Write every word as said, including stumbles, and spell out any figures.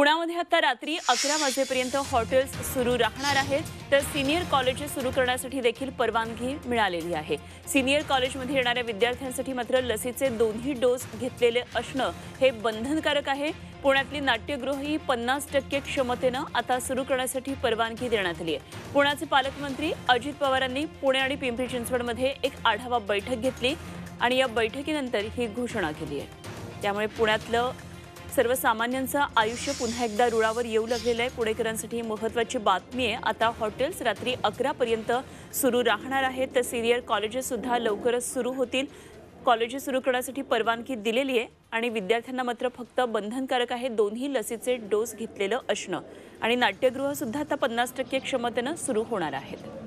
पुण्यामध्ये आता रात्री अकरा वाजेपर्यंत हॉटेल्स सुरू राहणार आहेत, तर सिनियर कॉलेजेस सुरू करण्यासाठी देखील परवानगी मिळालेली आहे। सिनियर कॉलेजमध्ये येणाऱ्या विद्यार्थ्यांसाठी मात्र लसीचे दोन्ही डोस घेतलेले असणं हे बंधनकारक आहे। पुण्यातली नाट्यगृहही पन्नास टक्के क्षमतेनं आता सुरू करण्यासाठी परवानगी देण्यात आली आहे। पुण्याचे पालकमंत्री अजित पवारांनी पुणे आणि पिंपरी चिंचवडमध्ये एक आढावा बैठक घेतली आणि या बैठकीनंतर ही घोषणा केली आहे। त्यामुळे पुण्यातलं सर्वसामान्यांचं आयुष्य पुन्हा एकदा रुळावर येऊ लागलेलं आहे। पुणेकरांसाठी महत्त्वाची बातमी आहे, आता हॉटेल्स रात्री अकरा पर्यंत सुरू राहणार आहेत, तर सिनियर कॉलेजेस सुद्धा लवकरच सुरू होतील। कॉलेजेस सुरू करण्यासाठी परवानगी दिलेली आहे आणि विद्यार्थ्यांना मात्र फक्त बंधनकारक आहे दोन्ही लसीचे डोस घेतलेलं असणं, आणि नाट्यगृह सुद्धा आता पन्नास टक्के क्षमतेनं सुरू होणार आहेत।